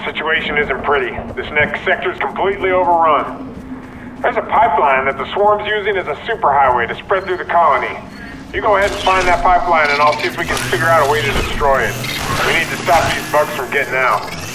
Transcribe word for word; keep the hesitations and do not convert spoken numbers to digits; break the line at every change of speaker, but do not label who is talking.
Situation isn't pretty. This next sector's completely overrun. There's a pipeline that the swarm's using as a superhighway to spread through the colony. You go ahead and find that pipeline and I'll see if we can figure out a way to destroy it. We need to stop these bugs from getting out.